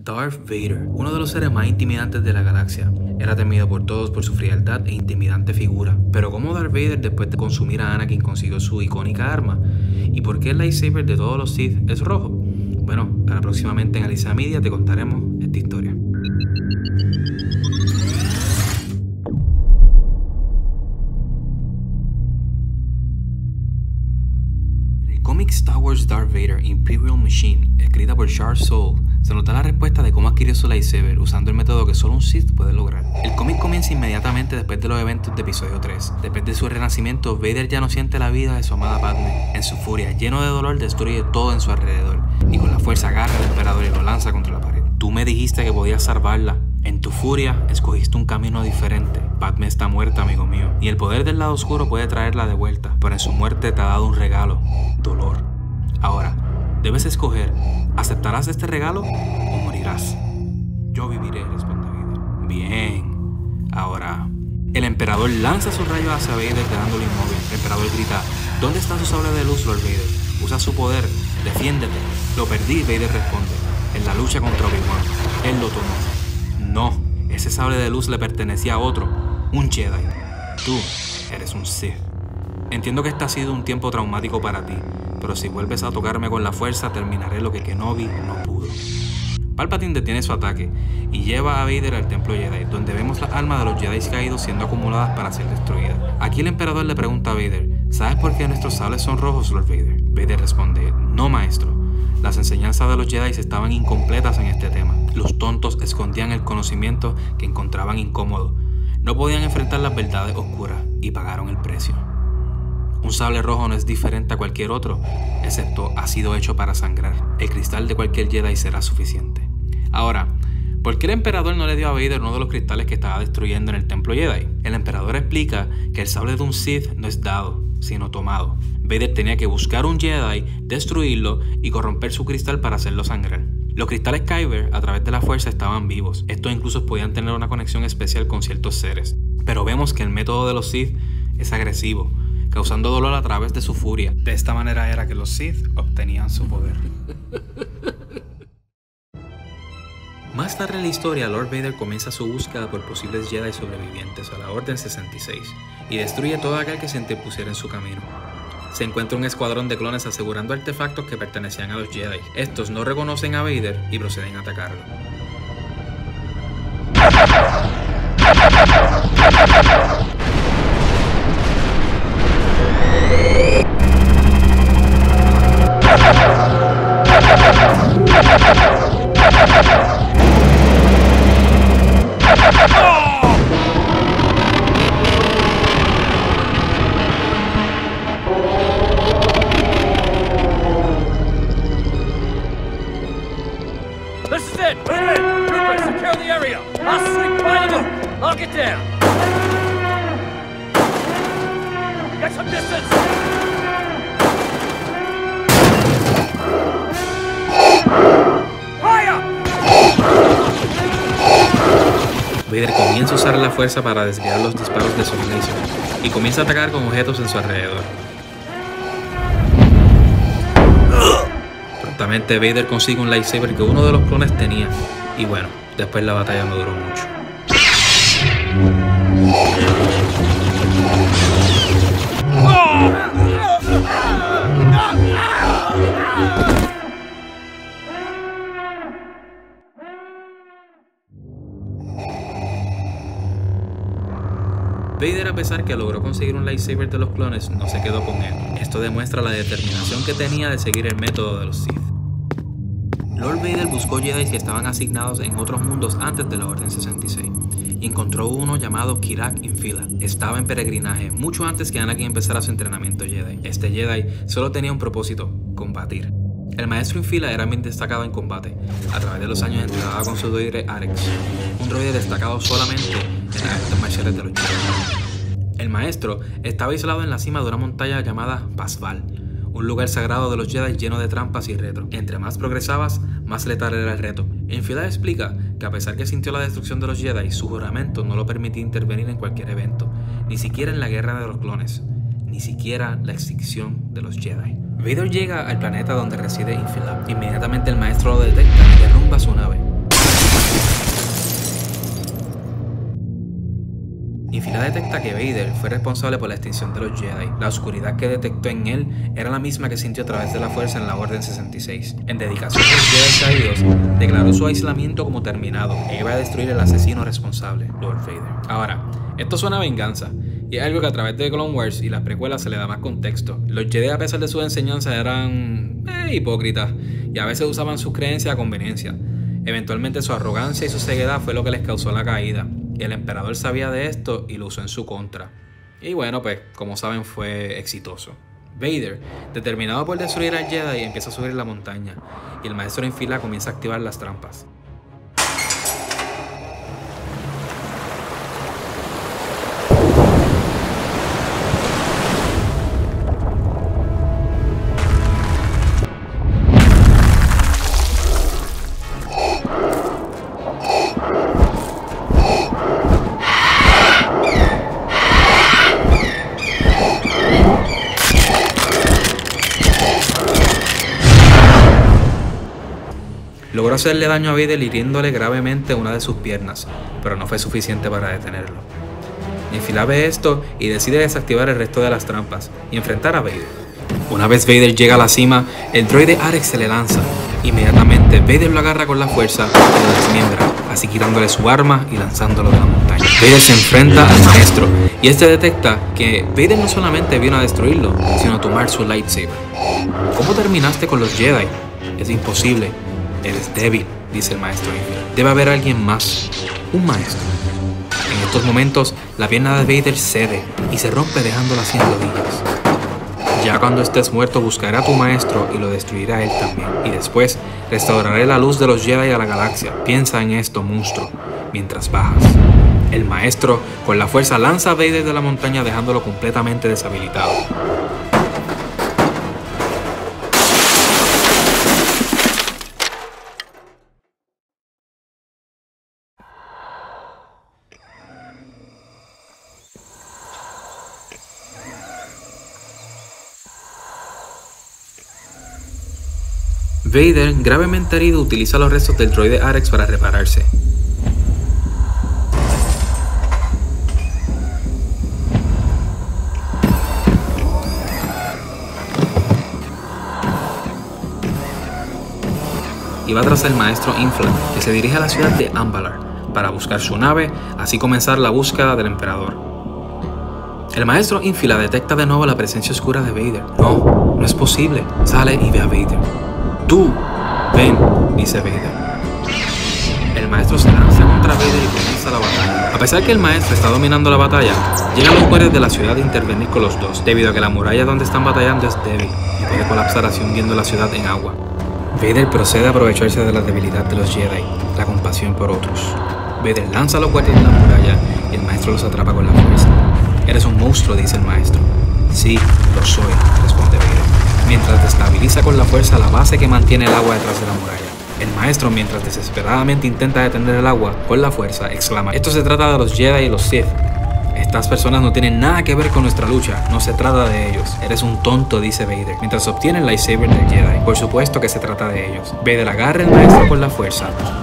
Darth Vader, uno de los seres más intimidantes de la galaxia. Era temido por todos por su frialdad e intimidante figura. Pero ¿cómo Darth Vader, después de consumir a Anakin, consiguió su icónica arma? ¿Y por qué el lightsaber de todos los Sith es rojo? Bueno, para próximamente en Alicia Media te contaremos esta historia. Cómic Star Wars Darth Vader Imperial Machine, escrita por Charles Soule, se nota la respuesta de cómo adquirió su lightsaber usando el método que solo un Sith puede lograr. El cómic comienza inmediatamente después de los eventos de episodio 3. Después de su renacimiento, Vader ya no siente la vida de su amada Padme. En su furia, lleno de dolor, destruye todo en su alrededor y con la fuerza agarra al emperador y lo lanza contra la pared. Tú me dijiste que podías salvarla. En tu furia, escogiste un camino diferente. Padme está muerta, amigo mío, y el poder del lado oscuro puede traerla de vuelta, pero en su muerte te ha dado un regalo: dolor. Ahora, debes escoger: ¿aceptarás este regalo o morirás? Yo viviré, responde Vader. Bien. Ahora, el emperador lanza sus rayos hacia Vader, quedándolo inmóvil. El emperador grita: ¿dónde está su sable de luz, Lord Vader? Usa su poder, defiéndete. Lo perdí, Vader responde. En la lucha contra Obi-Wan, él lo tomó. No, ese sable de luz le pertenecía a otro, un Jedi. Tú eres un Sith. Entiendo que este ha sido un tiempo traumático para ti, pero si vuelves a tocarme con la fuerza, terminaré lo que Kenobi no pudo. Palpatine detiene su ataque y lleva a Vader al templo Jedi, donde vemos las almas de los Jedi caídos siendo acumuladas para ser destruidas. Aquí el emperador le pregunta a Vader: ¿sabes por qué nuestros sables son rojos, Lord Vader? Vader responde: no, maestro. Las enseñanzas de los Jedi estaban incompletas en este tema. Los tontos escondían el conocimiento que encontraban incómodo. No podían enfrentar las verdades oscuras y pagaron el precio. Un sable rojo no es diferente a cualquier otro, excepto ha sido hecho para sangrar. El cristal de cualquier Jedi será suficiente. Ahora, ¿por qué el emperador no le dio a Vader uno de los cristales que estaba destruyendo en el templo Jedi? El emperador explica que el sable de un Sith no es dado, sino tomado. Vader tenía que buscar un Jedi, destruirlo y corromper su cristal para hacerlo sangrar. Los cristales Kyber, a través de la fuerza, estaban vivos. Estos incluso podían tener una conexión especial con ciertos seres. Pero vemos que el método de los Sith es agresivo, causando dolor a través de su furia. De esta manera era que los Sith obtenían su poder. Más tarde en la historia, Lord Vader comienza su búsqueda por posibles Jedi sobrevivientes a la Orden 66 y destruye todo aquel que se interpusiera en su camino. Se encuentra un escuadrón de clones asegurando artefactos que pertenecían a los Jedi. Estos no reconocen a Vader y proceden a atacarlo. This is it! Troopers, secure the area! I'll sweep by the loop! Lock it down! Get some distance! Fire! Vader comienza a usar la fuerza para desviar los disparos de sus lasers y comienza a atacar con objetos en su alrededor. Prontamente Vader consigue un lightsaber que uno de los clones tenía, y bueno, después la batalla no duró mucho. Vader, a pesar que logró conseguir un lightsaber de los clones, no se quedó con él. Esto demuestra la determinación que tenía de seguir el método de los Sith. Lord Vader buscó Jedi que estaban asignados en otros mundos antes de la Orden 66 y encontró uno llamado Kirak Infila. Estaba en peregrinaje mucho antes que Anakin empezara su entrenamiento Jedi. Este Jedi solo tenía un propósito: combatir. El maestro Infila era bien destacado en combate. A través de los años entrenaba con su droide Arex, un droide destacado solamente en las artes marciales de los Jedi. El maestro estaba aislado en la cima de una montaña llamada Pasval, un lugar sagrado de los Jedi lleno de trampas y retos. Entre más progresabas, más letal era el reto. Infila explica que a pesar que sintió la destrucción de los Jedi, su juramento no lo permitía intervenir en cualquier evento, ni siquiera en la guerra de los clones, ni siquiera la extinción de los Jedi. Vader llega al planeta donde reside Infila. Inmediatamente el maestro lo detecta y derrumba su nave. ya detecta que Vader fue responsable por la extinción de los Jedi. La oscuridad que detectó en él era la misma que sintió a través de la fuerza en la Orden 66. En dedicación a los Jedi caídos, declaró su aislamiento como terminado e iba a destruir al asesino responsable, Lord Vader. Ahora, esto suena a venganza, y es algo que a través de Clone Wars y las precuelas se le da más contexto. Los Jedi, a pesar de sus enseñanzas, eran hipócritas y a veces usaban sus creencias a conveniencia. Eventualmente su arrogancia y su ceguedad fue lo que les causó la caída. Y el emperador sabía de esto y lo usó en su contra. Y bueno, pues como saben, fue exitoso. Vader, determinado por destruir al Jedi, empieza a subir la montaña y el maestro en fila comienza a activar las trampas. Logró hacerle daño a Vader hiriéndole gravemente una de sus piernas, pero no fue suficiente para detenerlo. Infila ve esto y decide desactivar el resto de las trampas y enfrentar a Vader. Una vez Vader llega a la cima, el droide Arex se le lanza. Inmediatamente Vader lo agarra con la fuerza y lo desmiembra, así quitándole su arma y lanzándolo de la montaña. Vader se enfrenta al maestro y este detecta que Vader no solamente vino a destruirlo, sino a tomar su lightsaber. ¿Cómo terminaste con los Jedi? Es imposible. Eres débil, dice el maestro. Debe haber alguien más, un maestro. En estos momentos, la pierna de Vader cede y se rompe dejándola sin rodillas. Ya cuando estés muerto, buscaré a tu maestro y lo destruirá a él también. Y después, restauraré la luz de los Jedi a la galaxia. Piensa en esto, monstruo, mientras bajas. El maestro, con la fuerza, lanza a Vader de la montaña dejándolo completamente deshabilitado. Vader, gravemente herido, utiliza los restos del droide Arex para repararse. Y va tras el maestro Infla, que se dirige a la ciudad de Ambalar para buscar su nave, así comenzar la búsqueda del emperador. El maestro Infla detecta de nuevo la presencia oscura de Vader. No, no es posible. Sale y ve a Vader. Tú, ven, dice Vader. El maestro se lanza contra Vader y comienza la batalla. A pesar que el maestro está dominando la batalla, llegan los guardias de la ciudad a intervenir con los dos, debido a que la muralla donde están batallando es débil y puede colapsar así hundiendo la ciudad en agua. Vader procede a aprovecharse de la debilidad de los Jedi, la compasión por otros. Vader lanza a los guardias de la muralla y el maestro los atrapa con la fuerza. Eres un monstruo, dice el maestro. Sí, lo soy, responde Vader, mientras destabiliza con la fuerza la base que mantiene el agua detrás de la muralla. El maestro, mientras desesperadamente intenta detener el agua con la fuerza, exclama: esto se trata de los Jedi y los Sith. Estas personas no tienen nada que ver con nuestra lucha, no se trata de ellos. Eres un tonto, dice Vader, mientras obtiene el lightsaber del Jedi. Por supuesto que se trata de ellos. Vader agarra al maestro con la fuerza,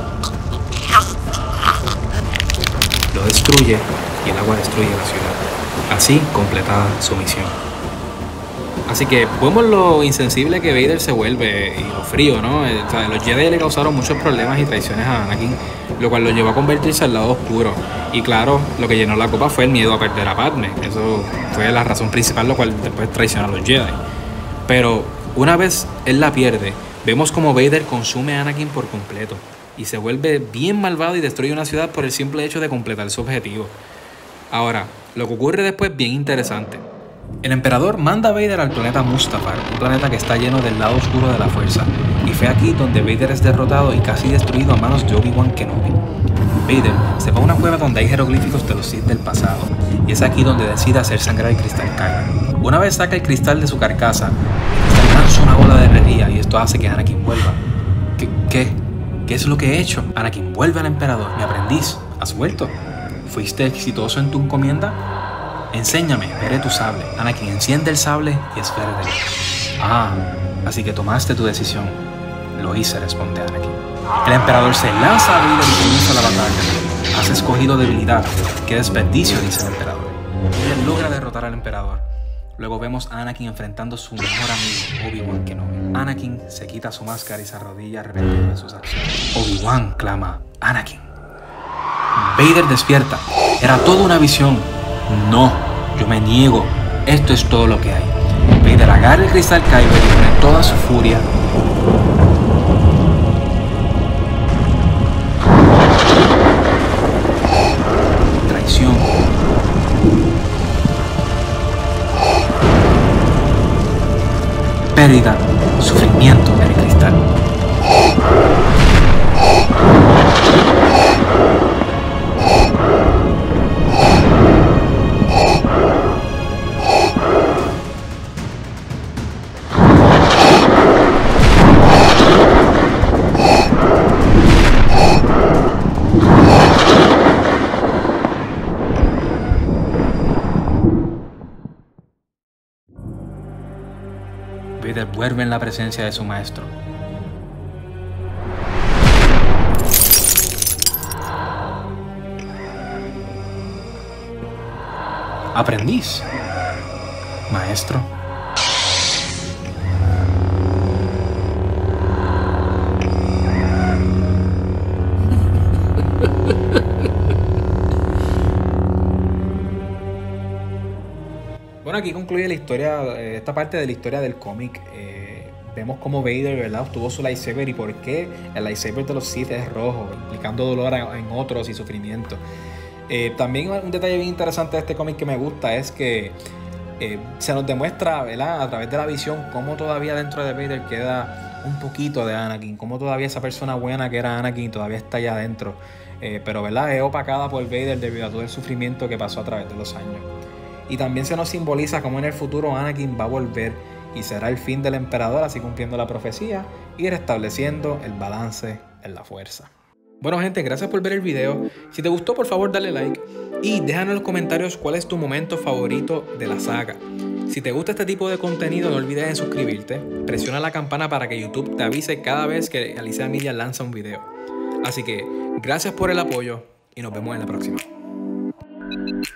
lo destruye y el agua destruye la ciudad. Así, completada su misión. Así que vemos lo insensible que Vader se vuelve y lo frío, ¿no? O sea, los Jedi le causaron muchos problemas y traiciones a Anakin, lo cual lo llevó a convertirse al lado oscuro. Y claro, lo que llenó la copa fue el miedo a perder a Padme. Eso fue la razón principal, lo cual después traicionó a los Jedi. Pero una vez él la pierde, vemos como Vader consume a Anakin por completo y se vuelve bien malvado y destruye una ciudad por el simple hecho de completar su objetivo. Ahora, lo que ocurre después es bien interesante. El emperador manda a Vader al planeta Mustafar, un planeta que está lleno del lado oscuro de la fuerza, y fue aquí donde Vader es derrotado y casi destruido a manos de Obi-Wan Kenobi. Vader se va a una cueva donde hay jeroglíficos de los Sith del pasado, y es aquí donde decide hacer sangrar el cristal Kyber. Una vez saca el cristal de su carcasa, el cristal lanza una bola de energía y esto hace que Anakin vuelva. ¿Qué es lo que he hecho? Anakin, vuelve al emperador, mi aprendiz. ¿Has vuelto? ¿Fuiste exitoso en tu encomienda? Enséñame, veré tu sable. Anakin, enciende el sable y es verde. Ah, así que tomaste tu decisión. Lo hice, responde Anakin. El emperador se lanza a Vader y comienza la batalla. Has escogido debilidad. Qué desperdicio, dice el emperador. Vader logra derrotar al emperador. Luego vemos a Anakin enfrentando a su mejor amigo, Obi-Wan Kenobi. Anakin se quita su máscara y se arrodilla arrepentido de sus acciones. Obi-Wan clama, Anakin. Vader despierta. Era toda una visión. No, yo me niego. Esto es todo lo que hay. Vader agarra el cristal Kyber y pone toda su furia. Traición. Pérdida, sufrimiento en el cristal. Vader vuelve en la presencia de su maestro. Aprendiz. Maestro. Bueno, aquí concluye la historia, esta parte de la historia del cómic. Vemos cómo Vader, ¿verdad?, obtuvo su lightsaber y por qué el lightsaber de los Sith es rojo, implicando dolor en otros y sufrimiento. También un detalle bien interesante de este cómic que me gusta es que se nos demuestra, ¿verdad?, a través de la visión, cómo todavía dentro de Vader queda un poquito de Anakin, cómo todavía esa persona buena que era Anakin todavía está allá adentro. Pero, ¿verdad?, es opacada por Vader debido a todo el sufrimiento que pasó a través de los años. Y también se nos simboliza cómo en el futuro Anakin va a volver y será el fin del emperador, así cumpliendo la profecía y restableciendo el balance en la fuerza. Bueno, gente, gracias por ver el video. Si te gustó, por favor dale like y déjanos en los comentarios cuál es tu momento favorito de la saga. Si te gusta este tipo de contenido, no olvides en suscribirte. Presiona la campana para que YouTube te avise cada vez que Alicea Media lanza un video. Así que gracias por el apoyo y nos vemos en la próxima.